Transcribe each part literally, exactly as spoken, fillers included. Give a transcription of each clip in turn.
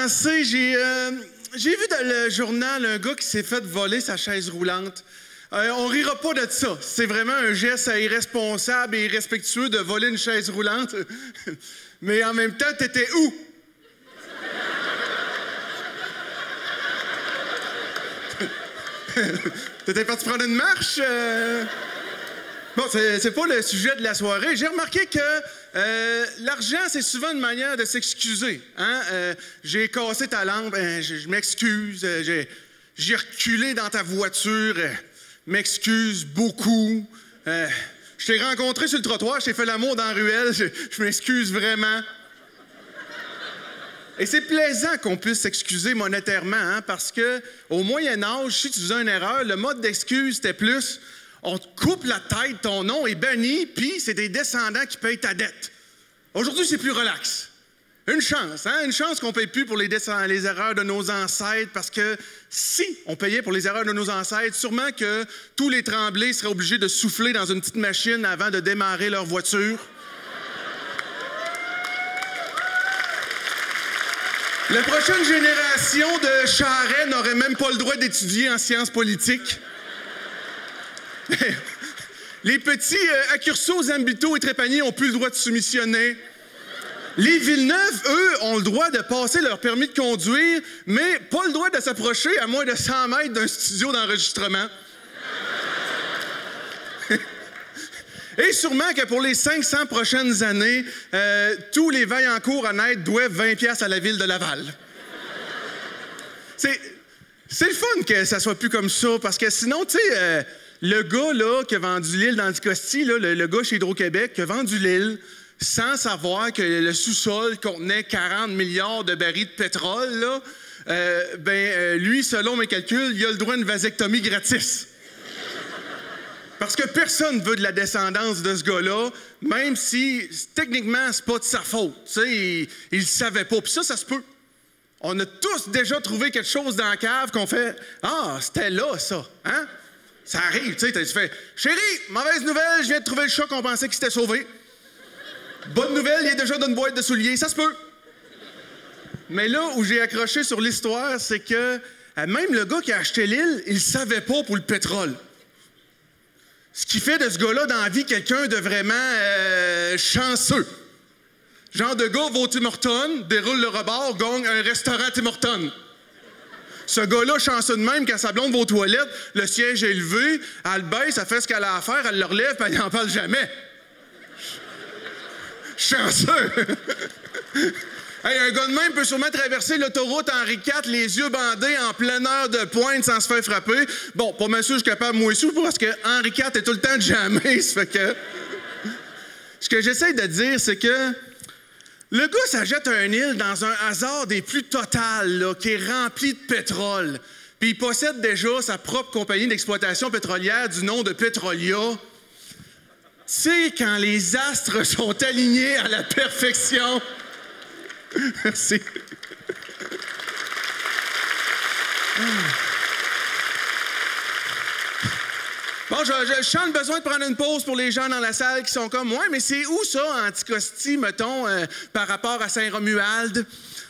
commencer, j'ai euh, j'ai vu dans le journal un gars qui s'est fait voler sa chaise roulante. Euh, on rira pas de ça. C'est vraiment un geste irresponsable et irrespectueux de voler une chaise roulante. Mais en même temps, t'étais où? T'étais parti prendre une marche? Euh... Bon, c'est pas le sujet de la soirée. J'ai remarqué que euh, l'argent, c'est souvent une manière de s'excuser. Hein? Euh, j'ai cassé ta lampe, ben, je, je m'excuse. Euh, j'ai reculé dans ta voiture, euh, m'excuse beaucoup. Euh, je t'ai rencontré sur le trottoir, je t'ai fait l'amour dans la ruelle, je, je m'excuse vraiment. Et c'est plaisant qu'on puisse s'excuser monétairement, hein, parce que au Moyen Âge, si tu faisais une erreur, le mode d'excuse était plus on te coupe la tête, ton nom est banni, puis c'est des descendants qui payent ta dette. Aujourd'hui, c'est plus relax. Une chance, hein? Une chance qu'on ne paye plus pour les, les erreurs de nos ancêtres, parce que si on payait pour les erreurs de nos ancêtres, sûrement que tous les Tremblay seraient obligés de souffler dans une petite machine avant de démarrer leur voiture. La prochaine génération de Charest n'aurait même pas le droit d'étudier en sciences politiques. Les petits euh, Accurso, Zambito et Trépanier n'ont plus le droit de soumissionner. Les Villeneuve, eux, ont le droit de passer leur permis de conduire, mais pas le droit de s'approcher à moins de cent mètres d'un studio d'enregistrement. Et sûrement que pour les cinq cents prochaines années, euh, tous les Vaillancourt à naître doivent vingt piastres à la ville de Laval. C'est, c'est le fun que ça soit plus comme ça, parce que sinon, tu sais, euh, le gars là, qui a vendu l'île dans Anticosti, là, le, le gars chez Hydro-Québec, qui a vendu l'île sans savoir que le sous-sol contenait quarante milliards de barils de pétrole, là, euh, ben, euh, lui, selon mes calculs, il a le droit à une vasectomie gratis. Parce que personne ne veut de la descendance de ce gars-là, même si, techniquement, c'est pas de sa faute. Tu sais, il ne le savait pas. Puis ça, ça se peut. On a tous déjà trouvé quelque chose dans la cave qu'on fait « Ah, c'était là, ça. Hein? » Ça arrive, tu sais, tu fais « Chérie, mauvaise nouvelle, je viens de trouver le chat qu'on pensait qu'il s'était sauvé. Bonne nouvelle, il est déjà dans une boîte de souliers. Ça se peut. » Mais là où j'ai accroché sur l'histoire, c'est que même le gars qui a acheté l'île, il ne savait pas pour le pétrole. Ce qui fait de ce gars-là dans la vie quelqu'un de vraiment euh, chanceux. Genre de gars va au Tim Hortons, déroule le rebord, gagne un restaurant Tim Hortons. Ce gars-là, chanceux de même, quand sa blonde va aux toilettes, le siège est levé, elle baisse, elle fait ce qu'elle a à faire, elle le relève, puis elle n'en parle jamais. Chanceux! Hey, un gars de même peut sûrement traverser l'autoroute Henri quatre, les yeux bandés, en pleine heure de pointe, sans se faire frapper. Bon, pas mal sûr, je suis capable, moi aussi, parce que Henri quatre est tout le temps de jamais, ça fait que... Ce que j'essaie de dire, c'est que le gars s'achète un île dans un hasard des plus totales, là, qui est rempli de pétrole. Puis il possède déjà sa propre compagnie d'exploitation pétrolière du nom de Petrolia. Tu sais, quand les astres sont alignés à la perfection... Merci. Bon, je, je, je sens le besoin de prendre une pause pour les gens dans la salle qui sont comme « Ouais, mais c'est où ça, Anticosti, mettons, euh, par rapport à Saint-Romuald? »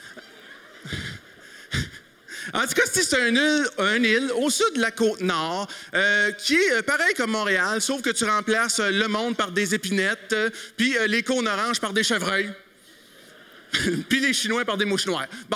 Anticosti, c'est une île, une île au sud de la Côte-Nord euh, qui est euh, pareil comme Montréal, sauf que tu remplaces euh, le monde par des épinettes, euh, puis euh, les cônes oranges par des chevreuils. Puis les Chinois par des mouches noires. Bon.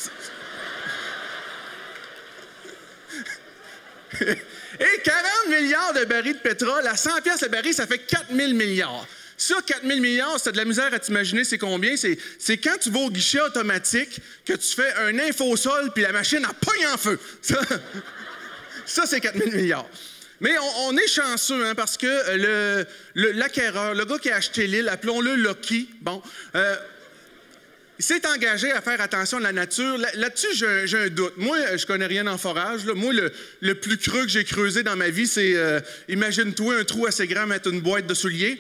Et quarante milliards de barils de pétrole, à cent piastres le baril, ça fait quatre mille milliards. Ça, quatre mille milliards, c'est de la misère à t'imaginer c'est combien. C'est, c'est quand tu vas au guichet automatique que tu fais un infosol puis la machine a pogne en feu. Ça, ça c'est quatre mille milliards. Mais on, on est chanceux, hein, parce que le, le, l'acquéreur, le gars qui a acheté l'île, appelons-le Lucky, bon... Euh, il s'est engagé à faire attention à la nature. Là, là-dessus, j'ai, j'ai un doute. Moi, je connais rien en forage. Là. Moi, le, le plus creux que j'ai creusé dans ma vie, c'est, euh, imagine-toi un trou assez grand, mettre une boîte de souliers.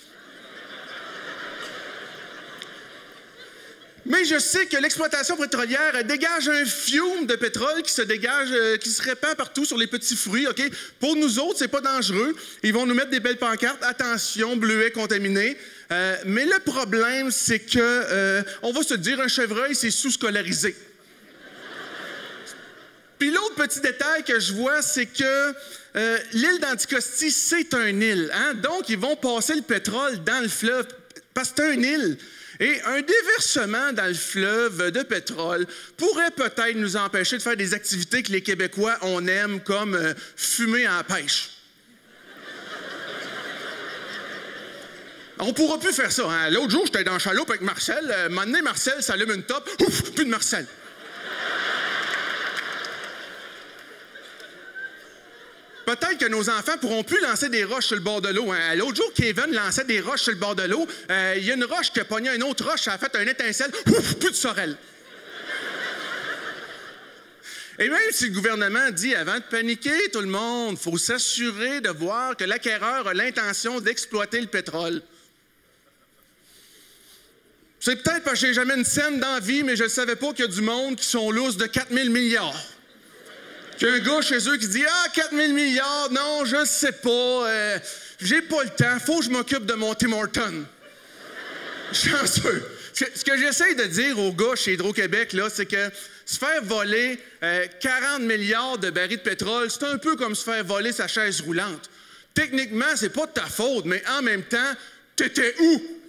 Mais je sais que l'exploitation pétrolière dégage un fume de pétrole qui se dégage, euh, qui se répand partout sur les petits fruits. OK? Pour nous autres, c'est pas dangereux. Ils vont nous mettre des belles pancartes. Attention, bleuets contaminés. Euh, mais le problème, c'est que, euh, on va se dire, un chevreuil, c'est sous-scolarisé. Puis l'autre petit détail que je vois, c'est que euh, l'île d'Anticosti, c'est un île. Hein? Donc, ils vont passer le pétrole dans le fleuve parce que c'est un île. Et un déversement dans le fleuve de pétrole pourrait peut-être nous empêcher de faire des activités que les Québécois, on aime, comme euh, fumer à la pêche. On ne pourra plus faire ça. Hein? L'autre jour, j'étais dans le chaloupe avec Marcel. Euh, un moment donné, Marcel s'allume une top. Ouf, plus de Marcel. Peut-être que nos enfants pourront plus lancer des roches sur le bord de l'eau. Hein? L'autre jour, Kevin lançait des roches sur le bord de l'eau. Euh, il y a une roche qui a pogné une autre roche, ça a fait un étincelle. Ouf, plus de sorel. Et même si le gouvernement dit, avant de paniquer, tout le monde, il faut s'assurer de voir que l'acquéreur a l'intention d'exploiter le pétrole. C'est peut-être parce que j'ai jamais une scène dans la vie, mais je ne savais pas qu'il y a du monde qui sont lousses de quatre mille milliards. Qu'il y a un gars chez eux qui dit « Ah, quatre mille milliards, non, je ne sais pas, euh, j'ai pas le temps, faut que je m'occupe de mon Tim Horton. » Chanceux. Ce que j'essaie de dire aux gars chez Hydro-Québec, là, c'est que se faire voler euh, quarante milliards de barils de pétrole, c'est un peu comme se faire voler sa chaise roulante. Techniquement, c'est pas de ta faute, mais en même temps, t'étais où?